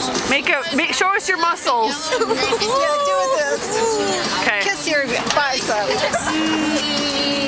Show us your muscles. Yeah, do this. Okay. Kiss your bicep.